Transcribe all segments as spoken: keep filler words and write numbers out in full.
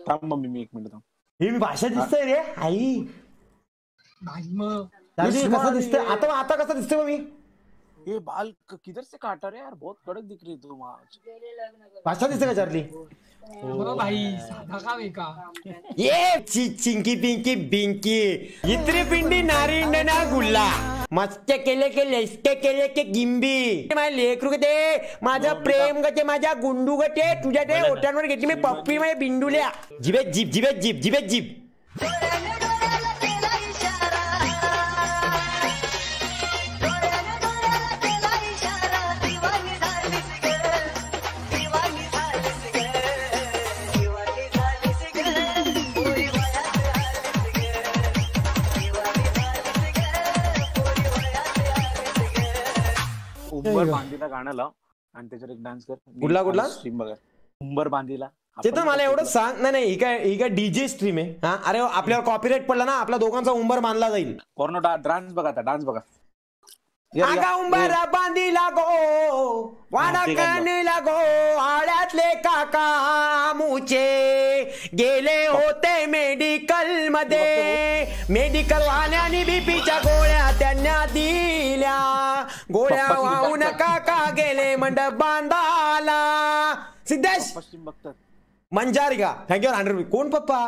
थांब मम्मी मी एक मिनिट थांब. हे मी भाषा दिसतंय रे आई. कसं दिसतंय आता आता कसं दिसतंय मग मी. ये बाल किधर से काटा रे यार, बहुत कड़क दिख रही तू. भाषा दिसते का चार्ली. ओ भाई साधा काम आहे का. ये चिंकी पिंकी बिंकी इत्री पिंडी नारिंड ना गुल्ला मस्त केले के लेस्टे केले के गिंबी. माझ्या लेकरू गते माझं प्रेम गते माझ्या गुंडू गते तुझ्या ते ओठांवर घेतली मी पप्पी माझ्या बिंडूल्या. जिबे जीप जिबे जीप जिबे जीप. उंबर बांधीला गाणं लाव आणि त्याच्यावर एक डान्स कर. कुठला कुठला स्ट्रीम बघा उंबर बांधीला. ते तर मला एवढं सांग. नाही नाही ही काय ही काय डीजे स्ट्रीम आहे. हा अरे आपल्यावर कॉपीराइट पडला ना आपल्या दोघांचा उंबर बांधला जाईल. कोण डान्स बघा आता डान्स बघा. आगा उंबरा बांधीला गो वाडा कानीला गो आळ्यातले काका मुचे गेले होते मेडिकल मध्ये. मेडिकल वाल्यानी बीपीच्या गोळ्या त्यांना दिल्या. गोळ्या वाहून काका गेले मंडप बांधाला. सिद्धेश मंजारी का थँक्यू हंड्रेड रुपये. कोण पप्पा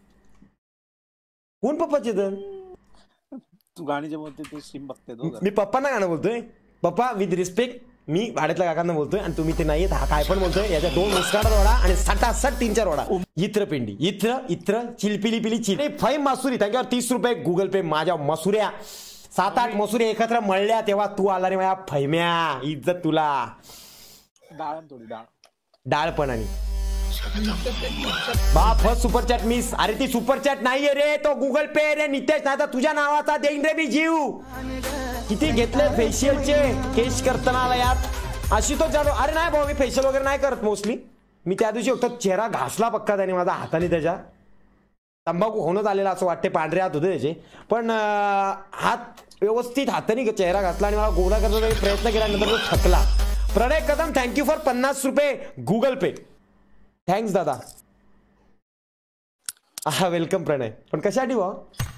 कोण पप्पा चेतन. तू गाणी जे बोलते ते स्ट्रीम बघते. मी पप्पांना गाणं बोलतोय. पप्पा विथ रिस्पेक्ट मी भाड्यातल्या काकांना बोलतोय आणि तुम्ही ते नाहीये. हा काय पण बोलतोय. याच्या दोन मुस्काट रोडा आणि सटासट तीन चार रोडा. इत्र पिंडी इत्र इत्र चिलपिली पिली चिल फाईम मासुरी थँक्यू तीस रुपये गुगल पे. माझ्या मसुऱ्या सात आठ मसुरी एकत्र मळल्या तेव्हा तू आला रे माझ्या फैम्या. इज्जत तुला. डाळ थोडी डाळ डाळ पण आणि बाप फर्स्ट सुपर चॅट मिस. अरे ती सुपर चॅट नाहीये रे तो गुगल पे रे नितेश. नाही तर तुझ्या नावाचा देईन रे मी जीव. किती घेतले फेशियलचे केश करताना यात अशी तो जातो. अरे नाही भाऊ मी फेशियल वगैरे नाही करत मोस्टली. मी त्या दिवशी फक्त चेहरा घासला पक्का त्याने माझा हाताने. त्याच्या तंबाखू होणं आलेला असं वाटते. पांढरे हात होते त्याचे पण हात व्यवस्थित हाताने चेहरा घासला आणि मला गोरा करण्याचा प्रयत्न केल्यानंतर तो थकला. प्रणय कदम थँक्यू फॉर पन्नास रुपये गुगल पे. थँक्स दादा. हा वेलकम प्रणय. पण कशासाठी भाऊ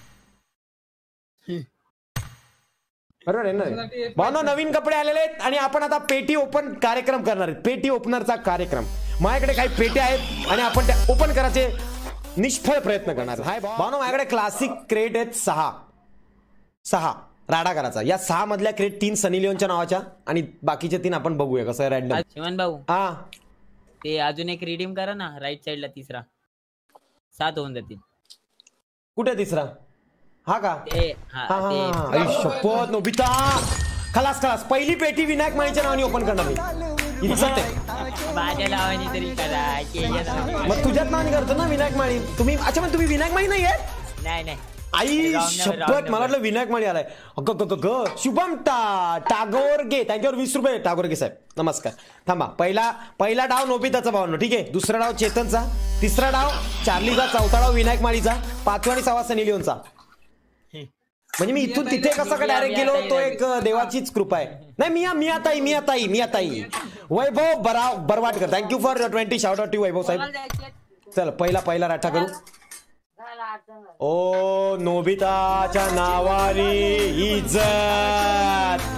बरोबर आहे ना भावना. नवीन कपडे आलेले आहेत आणि आपण आता पेटी ओपन कार्यक्रम करणार आहेत. पेटी ओपनरचा कार्यक्रम. माझ्याकडे काही पेटी आहेत आणि आपण त्या ओपन करायचे निष्फळ प्रयत्न करणार. हाय भावना माझ्याकडे क्लासिक क्रेट आहेत सहा सहा राडा करायचा. या सहा मधल्या क्रेट तीन सनी लिओनच्या नावाच्या आणि बाकीचे तीन आपण बघूया कसं रॅन्डम. शिवन भाऊ हा ते अजून एक रिडीम करा ना राईट साइडला. तिसरा सात होऊन जातील. कुठे तिसरा हा का. शपथ नोबिता खलास खलास. पहिली पेटी विनायक माळीच्या नावाने ओपन करणार मी. माझ्या नावाने तरी करा. मग तुझ्याच नावाने करतो ना विनायक माळी. तुम्ही अच्छा मग तुम्ही विनायक माळी नाही आहे. नाही नाही आई शपथ मला वाटलं विनायक माळी आलाय. ग शुभम टागोरगे थँक्यू वीस रुपये. टागोरगे साहेब नमस्कार. थांबा पहिला पहिला डाव नोबिताचा भावनो ठीक आहे. दुसरा डाव चेतनचा. तिसरा डाव चार्लीचा. चौथा डाव विनायक माळीचा. पाचवा आणि सहावा सनी लिओनचा. म्हणजे मी इथून तिथे कसं का डायरेक्ट गेलो तो एक देवाचीच कृपा आहे. नाही मिया मिया ताई मिया ताई मिया ताई. वैभव बरा Barwatkar thank you for twenty shout out to Vaibhav साहेब. चल पहिला पहिला राठा करू. ओ नोबिताच्या नावाने इज्जत.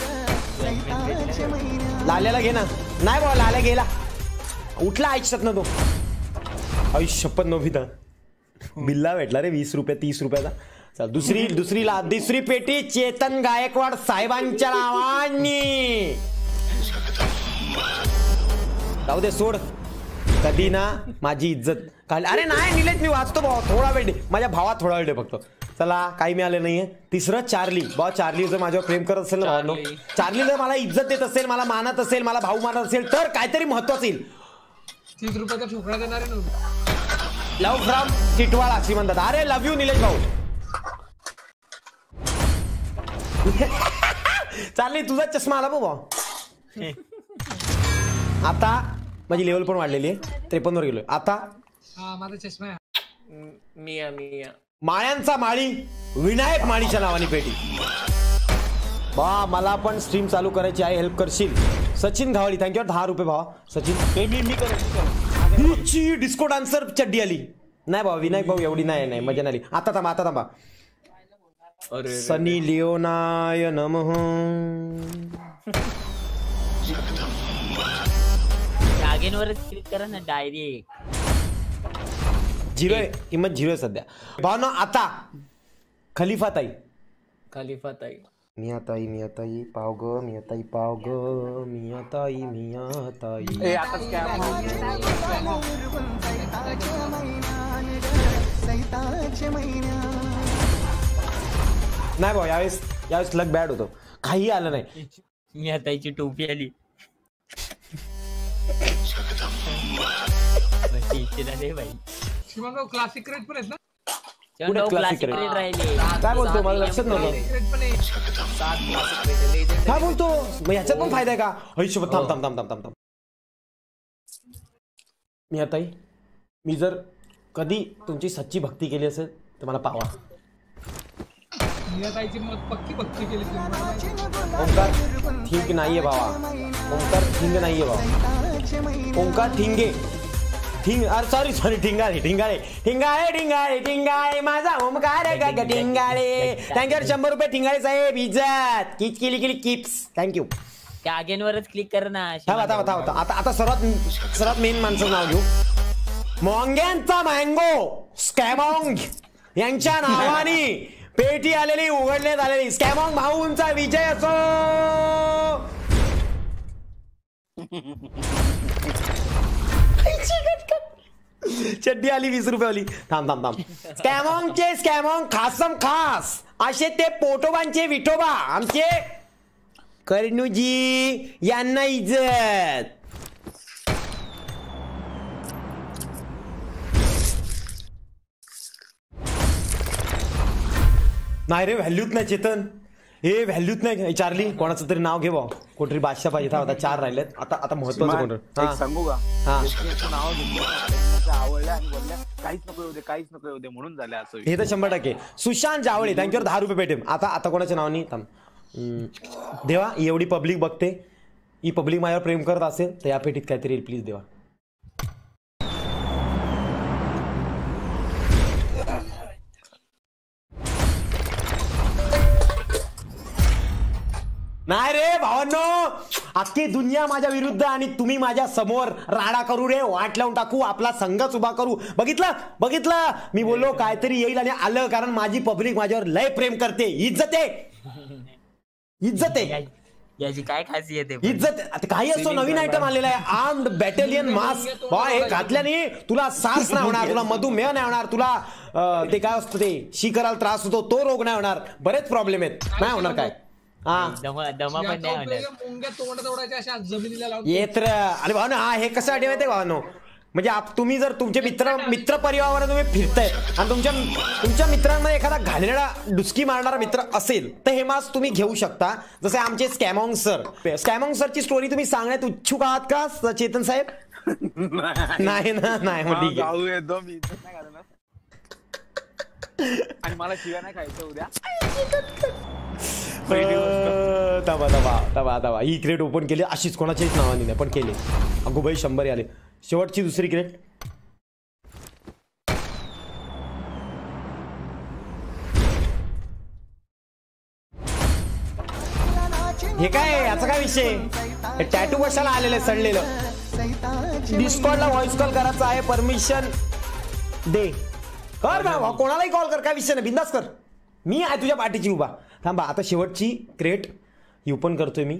लाल्याला घे ना. नाही बाबा लाल्या गेला उठला ऐकतात ना तो. आयुष्यपत नोबिता बिल्ला भेटला रे वीस रुपये तीस रुपयाचा. चल दुसरी दुसरी ला दुसरी पेटी चेतन गायकवाड साहेबांच्या नावानी. जाऊ दे सोड. कधी ना माझी इज्जत काल. अरे नाही निलेश मी वाचतो भाऊ थोडा वेळ. माझ्या भावात थोडा वेळ फक्त. चला काही मिळालं नाहीये. तिसरं चार्ली. भाऊ चार्ली जर माझ्यावर प्रेम करत असेल ना भावनो. चार्ली जर मला इज्जत देत असेल मला मानत असेल मला भाऊ मानत असेल तर काहीतरी महत्वाचं येईल. तीस रुपयाचा ठोकळा देणार आहे. लव फ्रॉम टिटवाळा श्रीमंत. अरे लव यू निलेश भाऊ. चार्ली तुझा चष्मा आला भाऊ. आता माझी लेवल पण वाढलेली आहे. त्रेपन्न वर गेलोय आता. माझा चष्मा मिया मिया माळ्यांचा माळी विनायक माळीच्या नावाने पेटी. बा मला पण स्ट्रीम चालू करायची आहे हेल्प करशील. सचिन घावळी थँक्यू दहा रुपये भावा. सचिन मी मी हिची डिस्को डान्सर चड्डी आली. नाही भाऊ विनायक भाऊ एवढी नाही नाही मजा नाही. आता थांबा आता थांबा. सनी लिओनाय नमः. जागेवरच क्लिक करा ना डायरेक्ट. झिरो आहे किंमत झिरो आहे सध्या. भावना आता खलिफा ताई. खलिफा ताई. मिया ताई मिया ताई पाव ग मिया ताई पाव ग मिया ताई मिया ताई. ए आता स्कॅम नाही भाऊ यावेळेस यावेळेस लक बॅड होतो. काही आलं नाही. मी आताची टोपी आली. भाई शिवंगाव क्लासिक क्रेट पण आहेत ना. पुढे classic क्लासिक rate. राहिले. काय बोलतो मला लक्षात नव्हतं. क्रेट पण आहे. काय बोलतो मग ह्याच्यात पण फायदा आहे का. हैश थांब थांब थांब थांब थांब थांब. मी आता मी जर कधी तुमची सच्ची भक्ती केली असेल तर मला पावा. ताईची मग पक्की भक्ती केली तुम्ही. ओंकार ठीक नाहीये बाबा. ओंकार ठिंग नाहीये बाबा. ओंकार ठिंगे ठिंग अरे सॉरी सॉरी ठिंगाळे ठिंगाळे ठिंगाळे ठिंगाळे ठिंगाळे माझा ओंकार ग ठिंगाळे. थँक्यू शंभर रुपये ठिंगाळे साहेब. इज्जत किच केली केली किप्स. थँक्यू. त्या अगेनवरच क्लिक कर ना. थांबा थांबा थांबा आता आता सर्वात सर्वात मेन माणसं नाव घेऊ. मोंग्यांचा मँगो स्कॅमॉंग यांच्या नावाने पेटी आलेली उघडण्यात आलेली. स्कॅमॉंग भाऊंचा विजय असो. चड्डी आली वीस रुपयावाली. थांब थांब थांब. स्कॅमॉंगचे स्कॅमॉंग खासम खास असे ते पोटोबांचे विठोबा आमचे कर्णूजी यांना इज्जत. नाही रे व्हॅल्यूच नाही चेतन. हे व्हॅल्यूच नाही. चार्ली कोणाचं तरी नाव घे भाऊ. कोणतरी बादशाह पाहिजे. आता चार राहिलेत. आता आता महत्वाचं कोण एक सांगू का. हा नाव घेतलं आवडल्या आणि बोलल्या काहीच नको येऊ दे काहीच नको येऊ दे म्हणून झाले असं. हे तर शंभर टक्के. सुशांत जावळे थँक्यू दहा रुपये पेटीएम. आता आता कोणाच्या नावानी थांब. देवा एवढी पब्लिक बघते. ही पब्लिक माझ्यावर प्रेम करत असेल तर या पेटीत काहीतरी येईल प्लीज देवा. नाही रे भावांनो अख्खी दुनिया माझ्या विरुद्ध आणि तुम्ही माझ्या समोर राडा करू रे. वाट लावून टाकू. आपला संघच उभा करू. बघितलं बघितलं मी बोललो काहीतरी येईल आणि आलं. कारण माझी पब्लिक माझ्यावर लय प्रेम करते. इज्जत आहे इज्जत आहे. याची काय खासियत आहे. इज्जत आता काही असतो. नवीन आयटम आलेला आहे आर्म्ड बॅटेलियन मास्क. हे घातल्याने तुला सार्स नाही होणार. तुला मधुमेह नाही होणार. तुला ते काय असतं ते शी करायला त्रास होतो तो रोग नाही होणार. बरेच प्रॉब्लेम आहेत. नाही होणार काय. दमा दमा पण नाही होणार. मुंग्या तोंड तोडायच्या अशा जमिनीला लावून येत आणि भावनो हा हे कसं आठवत आहे भावनो. म्हणजे तुम्ही जर तुमचे मित्र मित्र परिवारावर तुम्ही फिरताय आणि तुमच्या तुमच्या मित्रांना एखादा घालणारा डुसकी मारणारा मित्र असेल तर हे मास्क तुम्ही घेऊ शकता. जसे आमचे स्कॅमॉंग सर. स्कॅमॉंग सरची स्टोरी तुम्ही सांगण्यात इच्छुक आहात का चेतन साहेब. नाही ना नाही मग ठीक आहे. आणि मला शिव्या नाही खायचं उद्या. तबा तबा तबा तबा ही क्रेट ओपन केली अशीच कोणाच्याच नावाने नाही पण केले. अगोबाई शंभर आले. शेवटची दुसरी क्रेट. हे काय याचा काय विषय. टॅटू कशाला आलेलं सडलेलं. डिस्कॉर्डला व्हॉइस कॉल करायचा आहे. परमिशन दे. कर ना कोणालाही कॉल कर. काय विषय नाही. बिंदास कर. मी आहे तुझ्या पाठीची उभा. थांबा आता शेवटची क्रेट ही ओपन करतोय मी.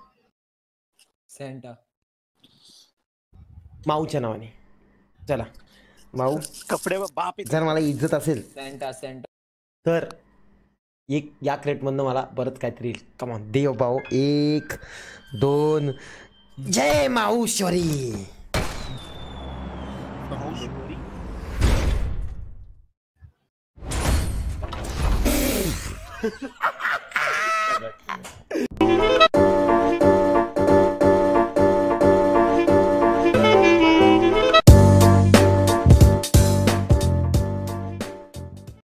सेंटा माऊच्या नावाने. चला माऊ कपडे बाप. जर मला इज्जत असेल सेंटा सेंटा तर एक या क्रेट मधनं मला परत काहीतरी येईल. कमॉन देव भाऊ. एक दोन. जय माऊश्वरी.